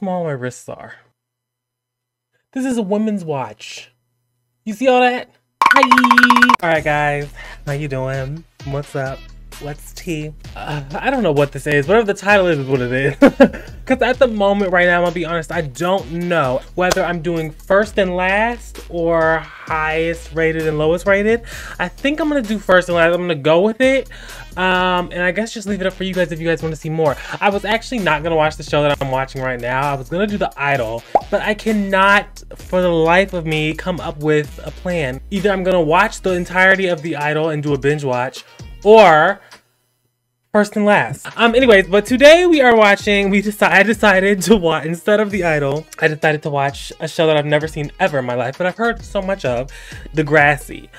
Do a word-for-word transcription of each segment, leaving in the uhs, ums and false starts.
small my wrists are. This is a women's watch. You see all that? Hi! Alright guys, how you doing? What's up? What's tea? Uh, I don't know what this is. Whatever the title is is what it is. Because at the moment right now, I'm gonna be honest, I don't know whether I'm doing first and last or highest rated and lowest rated. I think I'm gonna do first and last. I'm gonna go with it. Um, and I guess just leave it up for you guys if you guys want to see more. I was actually not gonna watch the show that I'm watching right now. I was gonna do The Idol, but I cannot for the life of me come up with a plan. Either I'm gonna watch the entirety of The Idol and do a binge watch, or first and last. Um, anyways, but today we are watching, we decided, I decided to watch, instead of The Idol, I decided to watch a show that I've never seen ever in my life, but I've heard so much of, Degrassi.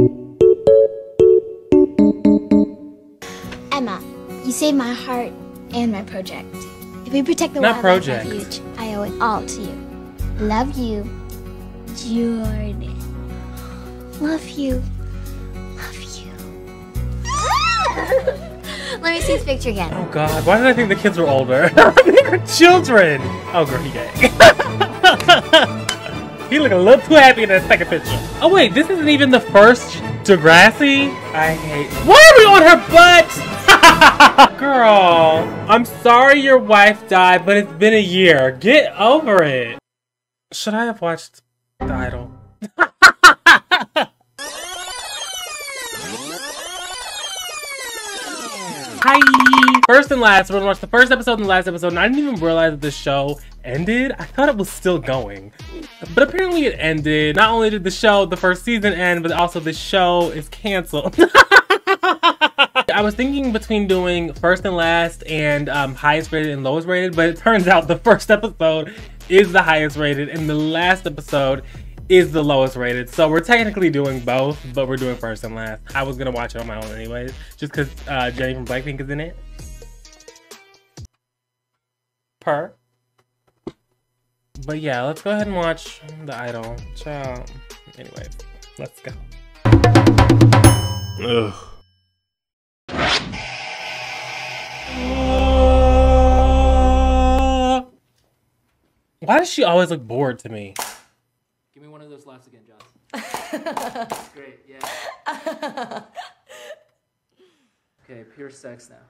Emma, you saved my heart and my project. If we protect the Not wildlife project. refuge, I owe it all to you. Love you, Jordan. Love you. Love you. Let me see this picture again. Oh god, why did I think the kids were older? They were children! Oh girl, he gay. He looked a little too happy in that second picture. Oh wait, this isn't even the first Degrassi? I hate- Why are we on her butt? Girl, I'm sorry your wife died, but it's been a year. Get over it. Should I have watched The Idol? Hi! First and last, we're gonna watch the first episode and the last episode, and I didn't even realize that the show ended. I thought it was still going. But apparently it ended. Not only did the show, the first season end, but also the show is canceled. I was thinking between doing first and last and um, highest rated and lowest rated, but it turns out the first episode is the highest rated and the last episode is the lowest rated. So we're technically doing both, but we're doing first and last. I was gonna watch it on my own anyways, just because uh, Jenny from Blackpink is in it. Per. But yeah, let's go ahead and watch The Idol. Ciao. Anyways, let's go. Ugh. Why does she always look bored to me? Give me one of those laughs again, Joss. Great, yeah. Okay, pure sex now.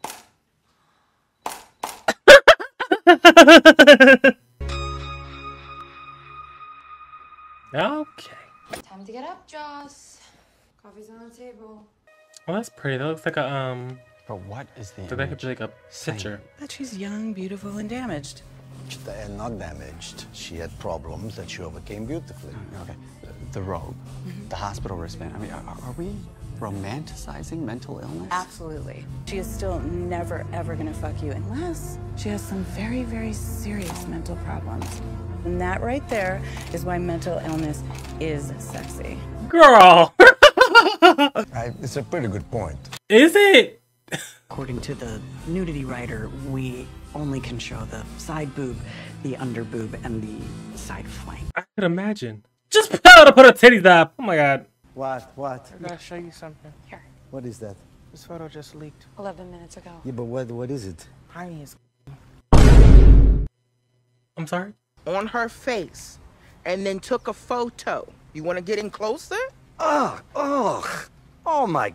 Okay. Time to get up, Joss. Coffee's on the table. Well, that's pretty. That looks like a, um... But what is the Did that could like a picture? That she's young, beautiful, and damaged. And not damaged. She had problems that she overcame beautifully. Okay, the, the robe, mm-hmm. the hospital wristband. I mean, are, are we romanticizing mental illness? Absolutely. She is still never, ever gonna fuck you unless she has some very, very serious mental problems. And that right there is why mental illness is sexy. Girl! I, it's a pretty good point. Is it? According to the nudity writer, we only can show the side boob, the under boob, and the side flank. I could imagine. Just tell her to put her titties up. Oh my god. What? What? I gotta show you something. Here. What is that? This photo just leaked. Eleven minutes ago. Yeah, but what? What is it? Heiny is I'm sorry? on her face and then took a photo. You want to get in closer? Ugh! Ugh! Oh my!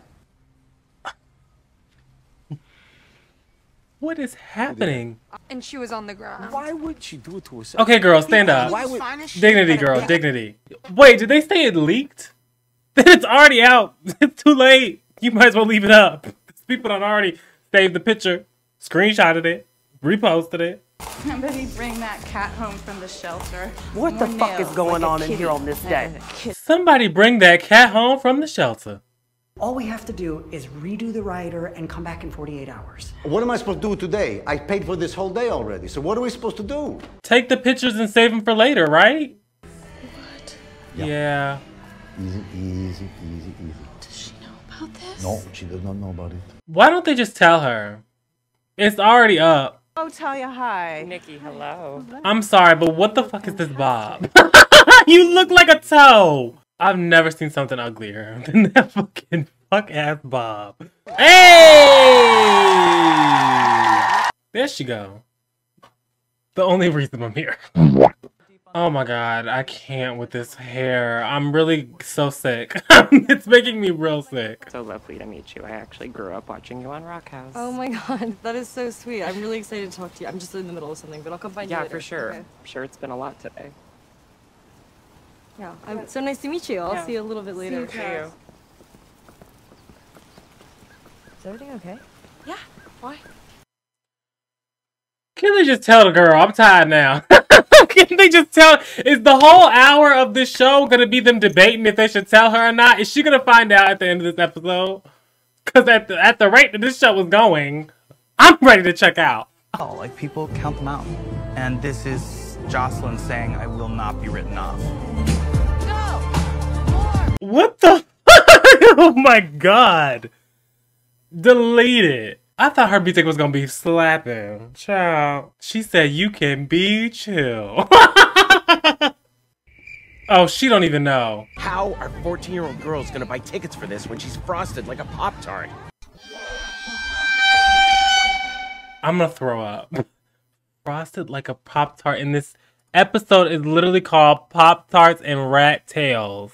What is happening? And she was on the ground. Why would she do it to herself? Okay, girl, stand up. Why would... Dignity, girl, dignity. Wait, did they say it leaked? Then it's already out. It's too late. You might as well leave it up. People done already saved the picture, screenshotted it, reposted it. Somebody bring that cat home from the shelter. What the fuck is going on in here on this day? Somebody bring that cat home from the shelter. All we have to do is redo the rider and come back in forty-eight hours. What am I supposed to do today? I paid for this whole day already, so what are we supposed to do? Take the pictures and save them for later, right? What? Yeah. Yeah. Easy, easy, easy, easy. Does she know about this? No, she does not know about it. Why don't they just tell her? It's already up. Oh, tell you hi. Nikki, hello. I'm sorry, but what the fuck is this bob? You look like a toe. I've never seen something uglier than that fucking fuck ass bob. Hey! There she go. The only reason I'm here. Oh my god, I can't with this hair. I'm really so sick. It's making me real sick. So lovely to meet you. I actually grew up watching you on Rock House. Oh my god, that is so sweet. I'm really excited to talk to you. I'm just in the middle of something, but I'll come find you Yeah, later. for sure. Okay. I'm sure it's been a lot today. Yeah, I'm so nice to meet you. I'll Yeah. see you a little bit later. See you. Is everything okay? Yeah, why? Can they just tell the girl, I'm tired now? Can they just tell? Is the whole hour of this show gonna be them debating if they should tell her or not? Is she gonna find out at the end of this episode? Because at the, at the rate that this show was going, I'm ready to check out. Oh, like people count them out. And this is Jocelyn saying, I will not be written off. What the? Oh my god. Delete it. I thought her music was gonna be slapping. Child. She said you can be chill. Oh, she don't even know. How are fourteen-year-old girls gonna buy tickets for this when she's frosted like a Pop-Tart? I'm gonna throw up. Frosted like a Pop-Tart, and this episode is literally called Pop-Tarts and Rat Tails.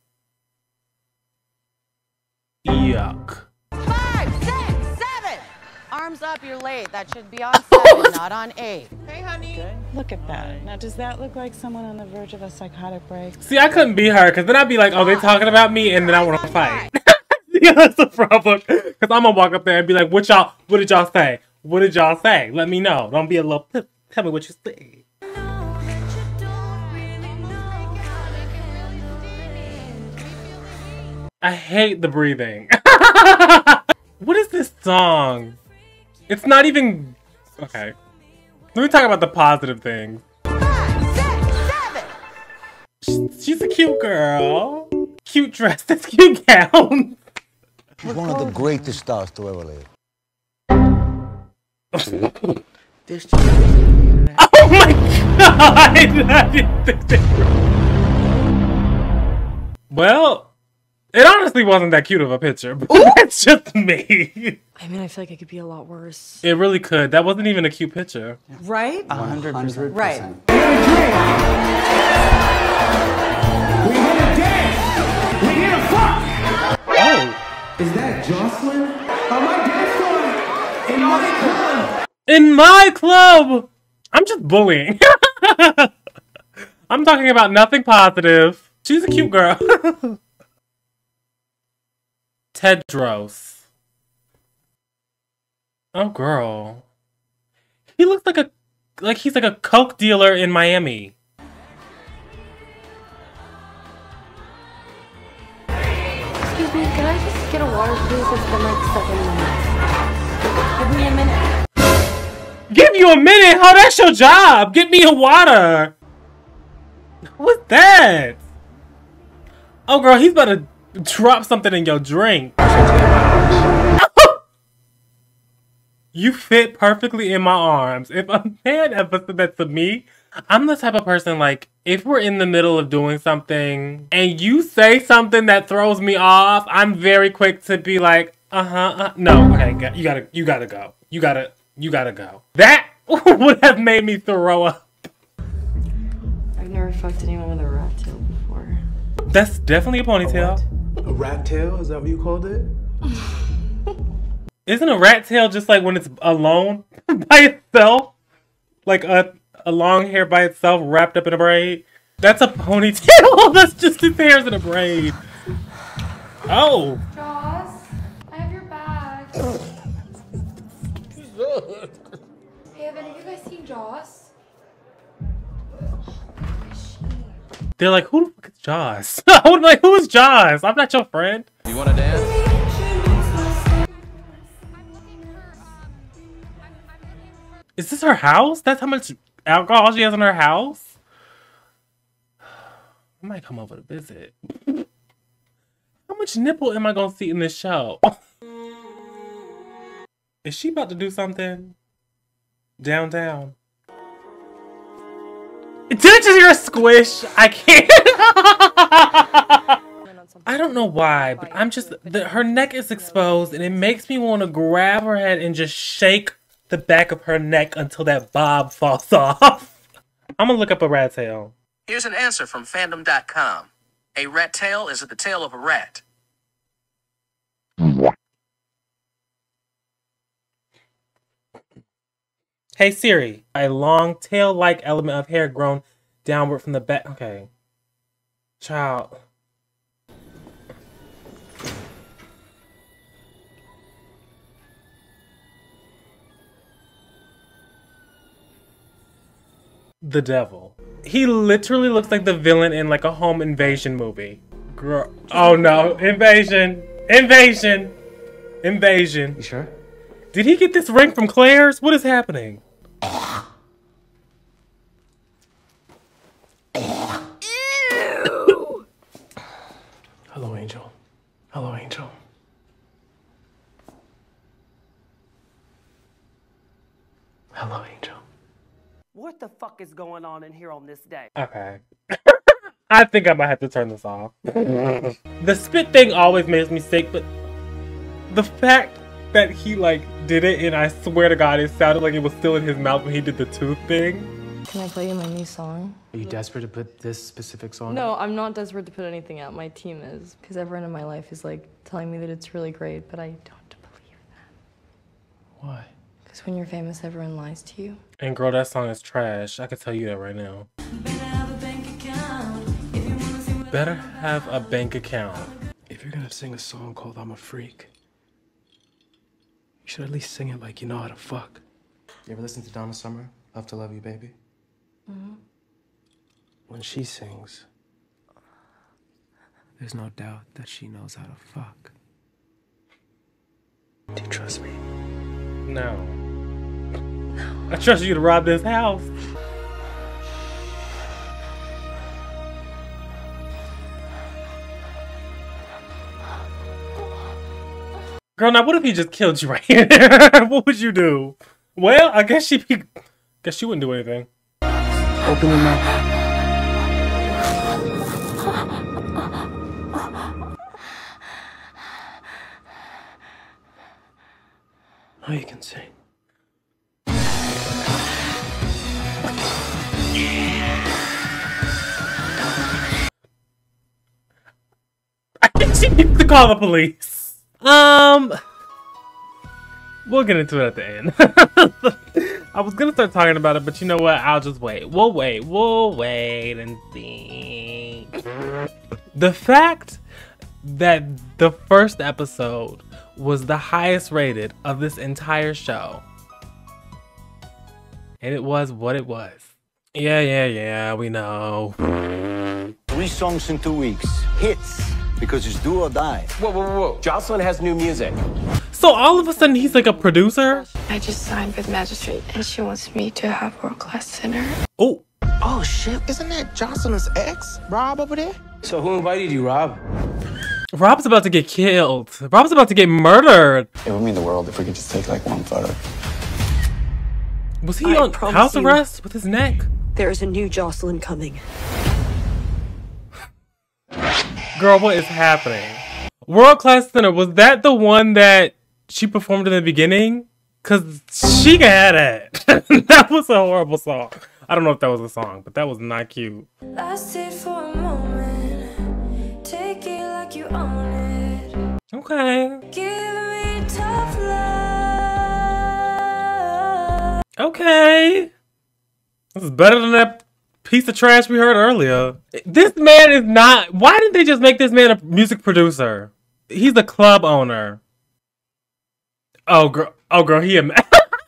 Yuck. Five, six, seven! Arms up, you're late. That should be on seven, not on eight. Hey, honey. Look at that. Now, does that look like someone on the verge of a psychotic break? See, I couldn't be her, because then I'd be like, oh, they talking about me, and then I want to fight. Yeah, that's the problem. Because I'm going to walk up there and be like, what y'all, what did y'all say? What did y'all say? Let me know. Don't be a little, tell me what you say. I hate the breathing. What is this song? It's not even... Okay. Let me talk about the positive things. She's a cute girl. Cute dress. That's cute gown. She's one of the greatest stars to ever live. This Oh my god! I didn't think they were... Well, it honestly wasn't that cute of a picture, but that's just me. I mean, I feel like it could be a lot worse. It really could. That wasn't even a cute picture. Right? A hundred percent. Right. We here to dance! We here to fuck! Oh. Is that Jocelyn? On my dance floor! In my club! In my club! I'm just bullying. I'm talking about nothing positive. She's a cute girl. Tedros. Oh, girl. He looks like a like he's like a coke dealer in Miami. Excuse me, can I just get a water, please? It's been like seven minutes. Give me a minute. Give you a minute? Oh, that's your job. Get me a water. What's that? Oh, girl, he's about to drop something in your drink. You fit perfectly in my arms. If a man ever said that to me, I'm the type of person, like, if we're in the middle of doing something and you say something that throws me off, I'm very quick to be like, uh-huh, uh, no, okay, you gotta, you gotta go. You gotta, you gotta go. That would have made me throw up. I've never fucked anyone with a rat tail before. That's definitely a ponytail. A rat tail? Is that what you called it? Isn't a rat tail just like when it's alone by itself? Like a, a long hair by itself wrapped up in a braid? That's a ponytail. That's just his hair's in a braid. Oh. Joss, I have your bag. Hey, have any of you guys seen Joss? They're like, who the fuck is Joss? I would be like, who is Joss? I'm not your friend. You wanna dance? Is this her house? That's how much alcohol she has in her house? I might come over to visit. How much nipple am I gonna see in this show? Is she about to do something? Downtown. Did I just hear a squish? I can't. I don't know why, but I'm just, the, her neck is exposed and it makes me want to grab her head and just shake the back of her neck until that bob falls off. I'm gonna look up a rat tail. Here's an answer from fandom dot com. A rat tail is the tail of a rat. Hey Siri, a long tail-like element of hair grown downward from the back. Okay. Child. The devil. He literally looks like the villain in like a home invasion movie. Girl. Oh no. Invasion. Invasion. Invasion. You sure? Did he get this ring from Claire's? What is happening? Ew. Hello, Angel. Hello, Angel. Hello, Angel. What the fuck is going on in here on this day? Okay. I think I might have to turn this off. The spit thing always makes me sick, but the fact that he like did it and I swear to God it sounded like it was still in his mouth when he did the tooth thing. Can I play you my new song? Are you desperate to put this specific song No, out? I'm not desperate to put anything out. My team is. Because everyone in my life is like telling me that it's really great, but I don't believe that. Why? Because when you're famous, everyone lies to you. And girl, that song is trash. I can tell you that right now. Better have a bank account. If you're gonna sing a song called I'm a Freak, you should at least sing it like you know how to fuck. You ever listen to Donna Summer, Love to Love You, Baby? Mm-hmm. When she sings, there's no doubt that she knows how to fuck. Do you trust me? No. I trust you to rob this house. Girl, now what if he just killed you right here? What would you do? Well, I guess she guess she wouldn't do anything. Open your mouth. Oh, you can sing. I think she needs to call the police. Um, we'll get into it at the end. I was gonna start talking about it, but you know what? I'll just wait. We'll wait. We'll wait and see. The fact that the first episode was the highest rated of this entire show. And it was what it was. Yeah, yeah, yeah, we know. Three songs in two weeks. Hits. Because it's do or die. Whoa, whoa, whoa, whoa. Jocelyn has new music. So all of a sudden he's like a producer? I just signed with Magistrate and she wants me to have world-class dinner. Oh. Oh shit, isn't that Jocelyn's ex, Rob, over there? So who invited you, Rob? Rob's about to get killed. Rob's about to get murdered. It would mean the world if we could just take like one photo. Was he I on house arrest with his neck? There is a new Jocelyn coming. Girl, what is happening? World Class Dinner, was that the one that she performed in the beginning? Cause she got it. That was a horrible song. I don't know if that was a song, but that was not cute. Lasted for a moment. Take it like you own it. Okay. Give me tough love. Okay. This is better than that piece of trash we heard earlier. This man is not... Why didn't they just make this man a music producer? He's the club owner. Oh, girl. Oh, girl. He... Am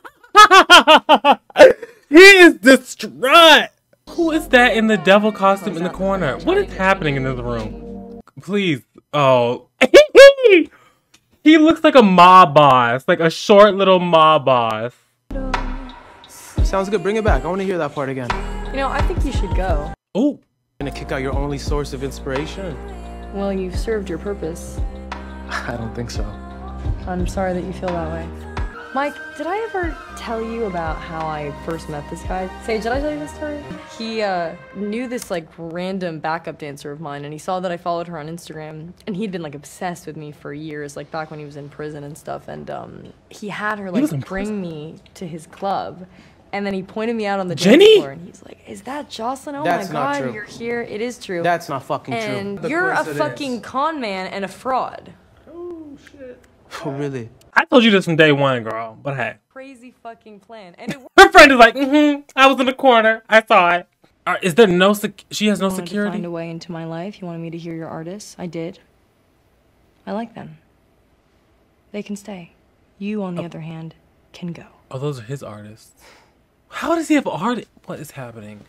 he is distraught. Who is that in the devil costume in the corner? What is happening in this room? Please. Oh. He looks like a mob boss. Like a short little mob boss. Sounds good. Bring it back. I want to hear that part again. You know, I think you should go. Oh. Gonna kick out your only source of inspiration? Well, you've served your purpose. I don't think so. I'm sorry that you feel that way. Mike, did I ever tell you about how I first met this guy? Sage, did I tell you this story? He uh, knew this like random backup dancer of mine, and he saw that I followed her on Instagram, and he'd been like obsessed with me for years, like back when he was in prison and stuff, and um, he had her like bring me to his club, and then he pointed me out on the Jenny? dance floor, and he's like, "Is that Jocelyn? Oh That's my not God, true. you're here! It is true. That's not fucking true. And The you're a coincidence. fucking con man and a fraud." Oh, really? I told you this from day one, girl. But hey. Crazy fucking plan, and it Her friend is like, mm-hmm, I was in the corner. I saw it. Uh, is there no sec- she has no You wanted to security? find a way into my life. You wanted me to hear your artists. I did. I like them. They can stay. You, on the other hand, can go. Oh, those are his artists. How does he have art? What is happening?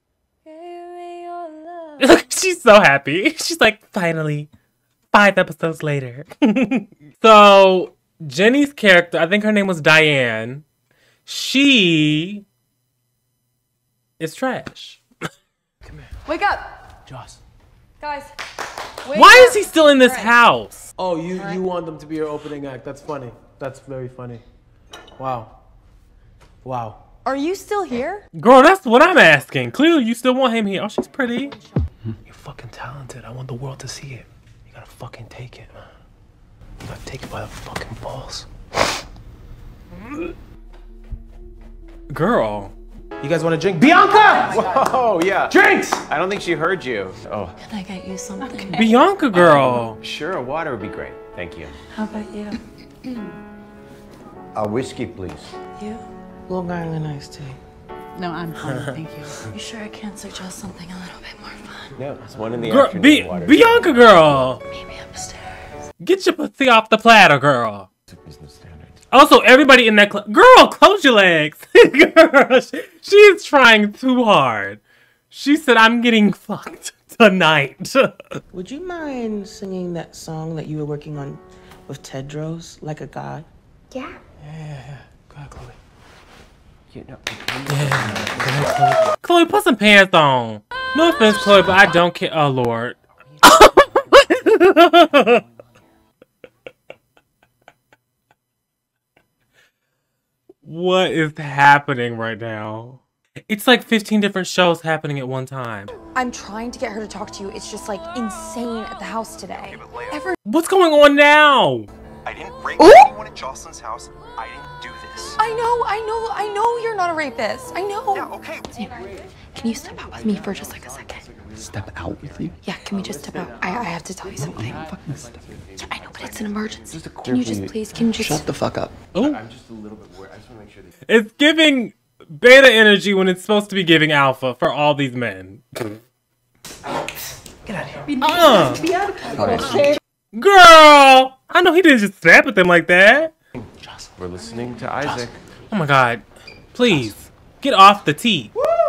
Look, she's so happy. She's like, finally, five episodes later. So, Jenny's character, I think her name was Diane. She is trash. Wake up! Joss. Guys, wake Why up. is he still in this house? Oh, you, you want them to be your opening act. That's funny. That's very funny. Wow. Wow. Are you still here? Girl, that's what I'm asking. Clearly, you still want him here. Oh, she's pretty. You're fucking talented. I want the world to see it. You gotta fucking take it. You gotta take it by the fucking balls. Girl. You guys want to drink? Bianca! Whoa, yeah. Drinks! I don't think she heard you. Oh. Can I get you something? Bianca, girl. Sure, a water would be great. Thank you. How about you? A whiskey, please. You? Long Island iced tea. No, I'm fine, thank you. You sure I can't suggest something a little bit more fun? No, it's one in the Girl, afternoon. Bi- water. Bianca, girl. Maybe upstairs. Get your pussy off the platter, girl. Business standards. Also, everybody in that club. Girl, close your legs. Girl, she, she is trying too hard. She said, I'm getting fucked tonight. Would you mind singing that song that you were working on with Tedros, Like a God? Yeah. Yeah, yeah, yeah. Go ahead, Chloe. You know, Yeah. Chloe, put some pants on. No offense, Chloe, but I don't care. Oh, Lord. What is happening right now? It's like fifteen different shows happening at one time. I'm trying to get her to talk to you. It's just like insane at the house today. Ever What's going on now? I didn't rape Ooh! anyone at Jocelyn's house. I didn't do this. I know, I know, I know you're not a rapist. I know. Yeah, okay. Can you step out with me for just like a second? Step out with you? Yeah, can we just step out? I, I have to tell you something. I'm fucking step Yeah, I know, but it's an emergency. Just a Can you just quick- please, can you just... Shut the fuck up. Oh. I'm just a little bit worried. I just want to make sure that It's giving beta energy when it's supposed to be giving alpha for all these men. Get out of here. Uh. Be out of here. Girl! I know he didn't just snap at them like that. we're listening to Isaac. Oh my God. Please, get off the tee.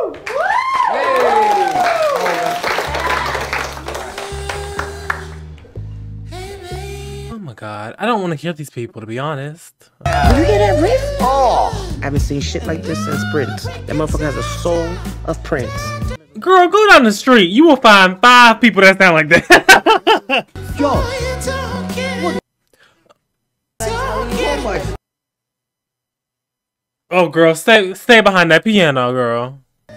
Oh my God. I don't want to hear these people, to be honest. Did you hear that riff? Oh! I haven't seen shit like this since Prince. That motherfucker has a soul of Prince. Girl, go down the street. You will find five people that sound like that. Yo! Oh, girl, stay stay behind that piano, girl.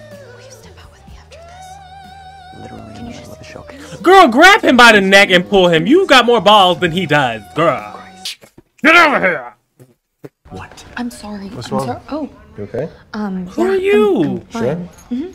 Literally in the middle of the show. Girl, grab him by the neck and pull him. You got more balls than he does, girl. Get over here. What? I'm sorry. What's I'm wrong? sorry. Oh. You okay? Um, Who yeah, are I'm- you? I'm fine. Mm-hmm.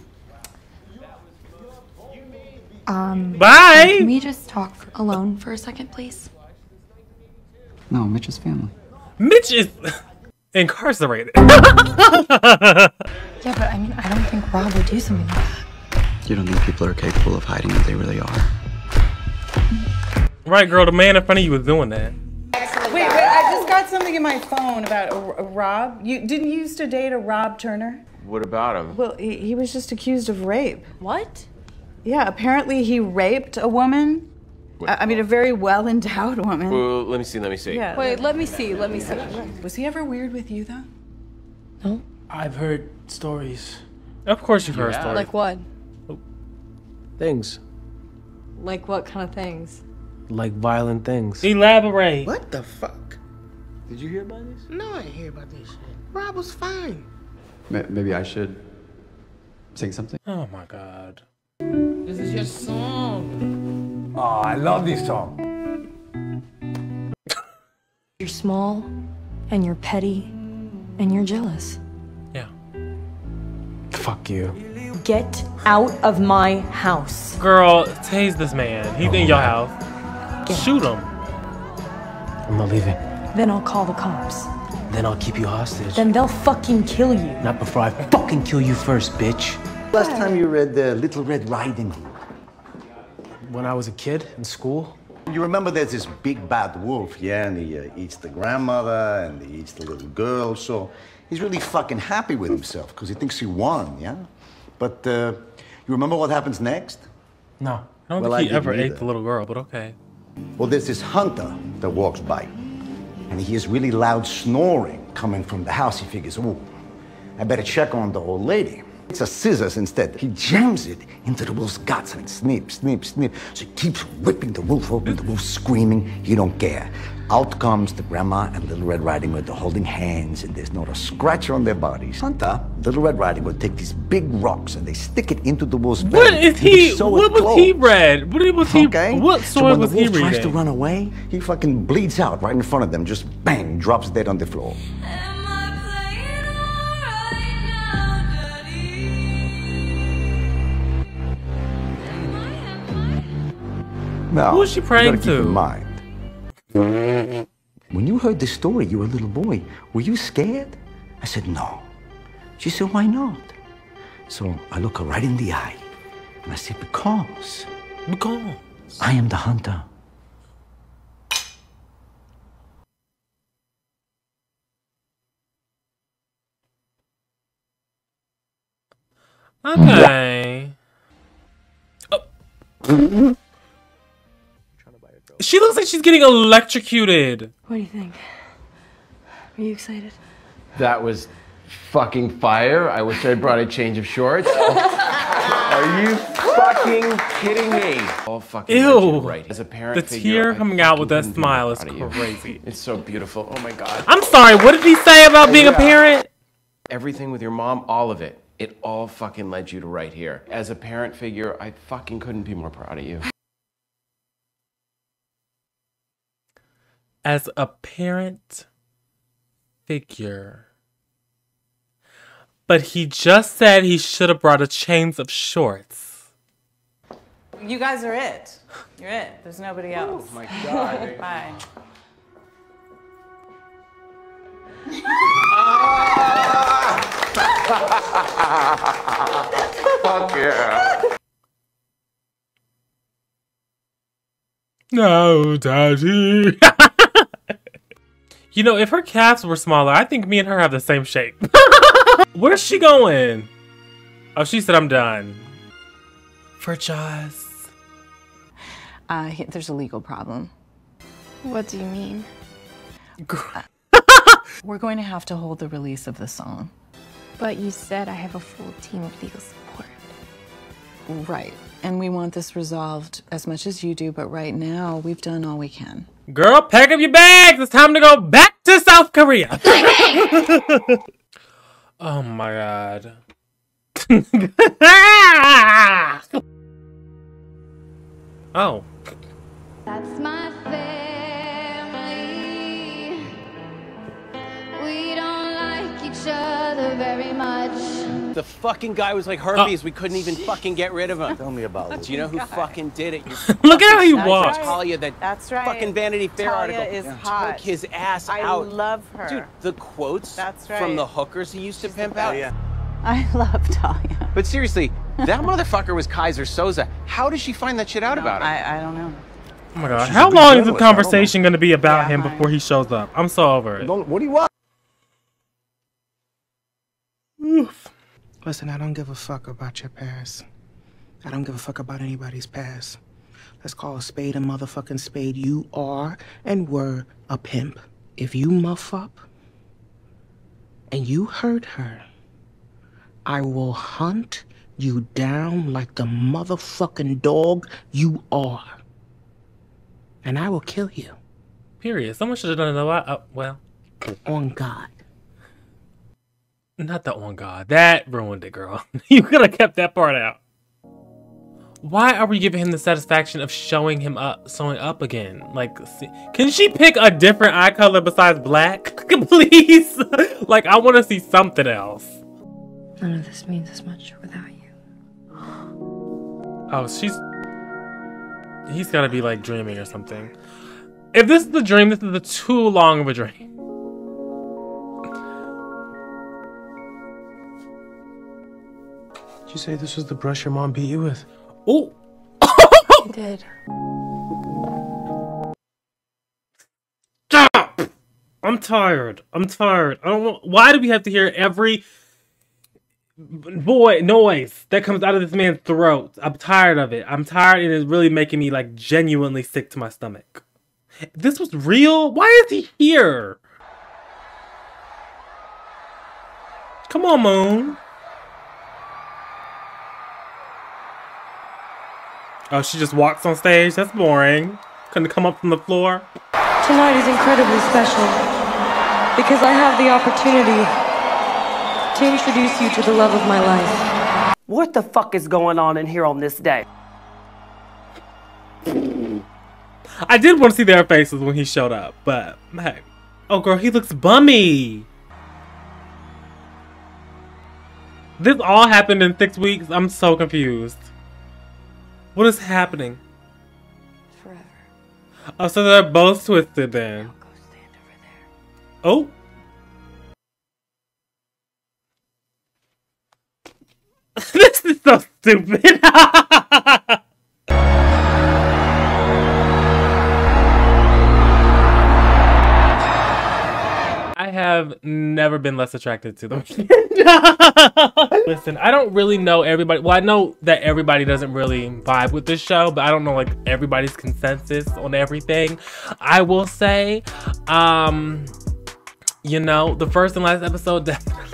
Um, Bye. Can we just talk alone for a second, please? No, Mitch's family. Mitch is incarcerated. Yeah, but I mean, I don't think Rob would do something like that. You don't think people are capable of hiding who they really are? Right, girl, the man in front of you was doing that. Wait, wait, I just got something in my phone about a, a Rob. You didn't you used to date a Rob Turner? What about him? Well, he, he was just accused of rape. What? Yeah, apparently he raped a woman. I, I mean, a very well-endowed woman. Well, let me see, let me see. Yeah. Wait, let me see, let me see. Was he ever weird with you, though? No. I've heard stories. Of course you've heard Yeah. stories. Like what? Things. Like what kind of things? Like violent things. Elaborate. What the fuck? Did you hear about this? No, I didn't hear about this shit. Rob was fine. Maybe I should sing something? Oh my god. This is your song. Oh, I love these songs. You're small, and you're petty, and you're jealous. Yeah. Fuck you. Get out of my house. Girl, tase this man. He's in your house. Get Shoot him. I'm not leaving. Then I'll call the cops. Then I'll keep you hostage. Then they'll fucking kill you. Not before I fucking kill you first, bitch. Last time you read the Little Red Riding Hood? When I was a kid in school. You remember there's this big bad wolf, yeah, and he uh, eats the grandmother and he eats the little girl, so he's really fucking happy with himself because he thinks he won, yeah? But uh, you remember what happens next? No. I don't Well, think he I ever didn't ate either. the little girl, but okay. Well, there's this hunter that walks by, and he hears really loud snoring coming from the house. He figures, oh, I better check on the old lady. It's a scissors instead. He jams it into the wolf's guts and it snip, snip, snip. So he keeps whipping the wolf open, the wolf screaming. He don't care. Out comes the grandma and Little Red Riding Hood. They're holding hands and there's not a scratch on their bodies. Hunter, Little Red Riding Hood take these big rocks and they stick it into the wolf's belly. What is and they he? sew it What was closed. he read? What was he? Okay. What so story when was the he wolf tries to reading? run away, he fucking bleeds out right in front of them. Just bang, drops dead on the floor. Now, Who is she praying you gotta keep to? in mind, when you heard this story, you were a little boy. Were you scared? I said, no. She said, why not? So I look her right in the eye, and I said, because. Because. I am the hunter. Okay. Oh. She looks like she's getting electrocuted. What do you think? Are you excited? That was fucking fire. I wish I brought a change of shorts. Are you fucking kidding me? All fucking Ew. right. As a parent The figure, tear I coming out with that fucking couldn't be more smile is proud of you. crazy. It's so beautiful. Oh my god. I'm sorry, what did he say about being a Yeah. parent? Everything with your mom, all of it. It all fucking led you to right here. As a parent figure, I fucking couldn't be more proud of you. As a parent figure. But he just said he should have brought a chains of shorts. You guys are it. You're it. There's nobody else. Oh my god. Bye. Fuck yeah. No, daddy. You know, if her calves were smaller, I think me and her have the same shape. Where's she going? Oh, she said I'm done. For Joss. Uh, he- there's a legal problem. What do you mean? Uh, we're going to have to hold the release of the song. But you said I have a full team of legal support. Right. And we want this resolved as much as you do, but right now we've done all we can. Girl, pack up your bags. It's time to go back to South Korea. Oh my god. Oh. That's my family. We don't like each other very much. The fucking guy was like herpes. We couldn't even fucking get rid of him. Tell me about it. Do you know who fucking did it? You Look at how he fucking walks. Talia, that That's right. fucking Vanity Fair Talia article. is took hot. his ass I out. love her. Dude, the quotes That's from right. the hookers he used to pimp out. I love Talia. But seriously, that motherfucker was Kaiser Soze. How did she find that shit out about him? I, I don't know. Oh my god. She's How a big long is this journalist, I don't know. conversation going to be about Yeah, him fine. before he shows up? I'm so over it. What do you want? Oof. Listen, I don't give a fuck about your past. I don't give a fuck about anybody's past. Let's call a spade a motherfucking spade. You are and were a pimp. If you muff up and you hurt her, I will hunt you down like the motherfucking dog you are. And I will kill you. Period. Someone should have done it a lot. Uh, well, On God. Not the on God. That ruined it, girl. You could have kept that part out. Why are we giving him the satisfaction of showing him up, showing up again? Like, see, can she pick a different eye color besides black, please? Like, I want to see something else. None of this means as much without you. Oh, she's... He's got to be, like, dreaming or something. If this is the dream, this is a too long of a dream. Did you say this was the brush your mom beat you with? Oh! She did. Stop! I'm tired. I'm tired. I don't want... Why do we have to hear every... boy noise that comes out of this man's throat? I'm tired of it. I'm tired, and it's really making me like genuinely sick to my stomach. This was real? Why is he here? Come on, Moon. Oh, she just walks on stage? That's boring. Couldn't come up from the floor? Tonight is incredibly special because I have the opportunity to introduce you to the love of my life. What the fuck is going on in here on this day? I did want to see their faces when he showed up, but hey. Oh girl, he looks bummy. This all happened in six weeks? I'm so confused. What is happening? Forever. Oh, so they're both twisted then. Go stand over there. Oh. This is so stupid. I have never been less attracted to them. Listen, I don't really know everybody. Well, I know that everybody doesn't really vibe with this show, but I don't know like everybody's consensus on everything. I will say, um, you know, the first and last episode definitely.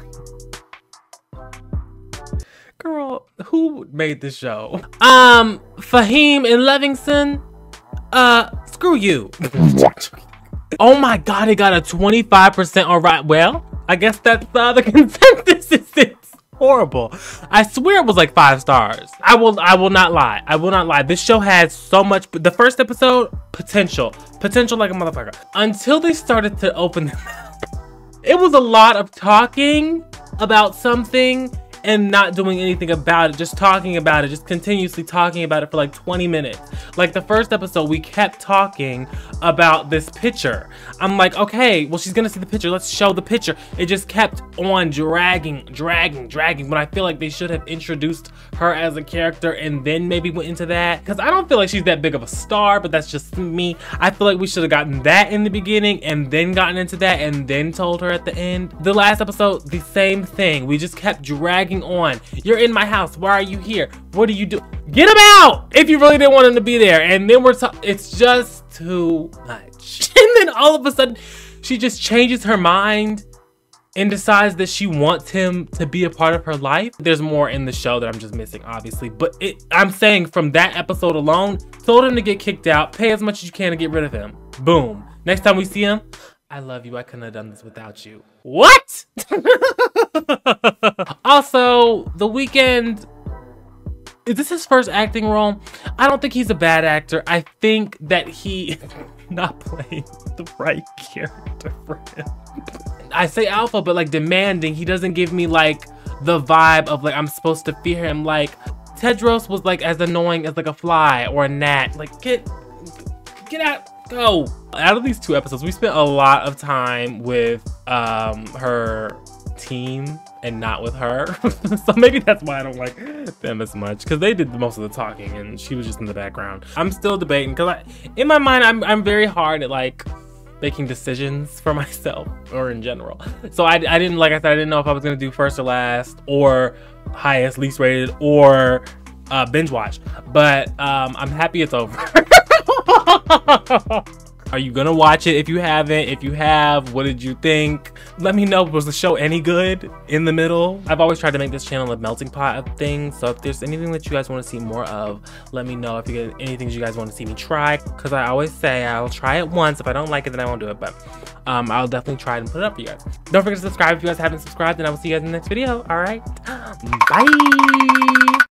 Girl, who made this show? Um, Fahim and Livingston. Uh, screw you. Oh my god, it got a twenty-five percent on right. Well, I guess that's uh, the consensus. It's horrible. I swear it was like five stars. I will I will not lie. I will not lie. This show had so much, the first episode, potential. Potential like a motherfucker. Until they started to open them up. It was a lot of talking about something and not doing anything about it, just talking about it, just continuously talking about it for like twenty minutes. Like the first episode, we kept talking about this picture. I'm like, okay, well, she's gonna see the picture. Let's show the picture. It just kept on dragging, dragging, dragging. When I feel like they should have introduced her as a character and then maybe went into that. Because I don't feel like she's that big of a star, but that's just me. I feel like we should have gotten that in the beginning and then gotten into that and then told her at the end. The last episode, the same thing. We just kept dragging on. You're in my house. Why are you here? What do you do? Get him out if you really didn't want him to be there. And then we're talking. It's just too much. And then all of a sudden, she just changes her mind and decides that she wants him to be a part of her life. There's more in the show that I'm just missing, obviously. But it, I'm saying from that episode alone, told him to get kicked out. Pay as much as you can to get rid of him. Boom. Next time we see him, I love you. I couldn't have done this without you. What? Also, The Weeknd, is this his first acting role? I don't think he's a bad actor. I think that he is not playing the right character for him. I say alpha, but like demanding. He doesn't give me like the vibe of like I'm supposed to fear him. Like Tedros was like as annoying as like a fly or a gnat. Like get, get out. Go. Out of these two episodes, we spent a lot of time with um, her team and not with her. So maybe that's why I don't like them as much, because they did most of the talking and she was just in the background. I'm still debating because I, in my mind, I'm, I'm very hard at like making decisions for myself or in general. So I, I didn't, like I said, I didn't know if I was going to do first or last or highest, least rated, or uh, binge watch. But um, I'm happy it's over. Are you gonna watch it if you haven't? If you have, what did you think? Let me know, was the show any good in the middle? I've always tried to make this channel a melting pot of things, so if there's anything that you guys want to see more of, let me know. If you get anything you guys want to see me try, because I always say I'll try it once. If I don't like it, then I won't do it, but um, I'll definitely try it and put it up for you guys. Don't forget to subscribe if you guys haven't subscribed, and I will see you guys in the next video. All right, bye.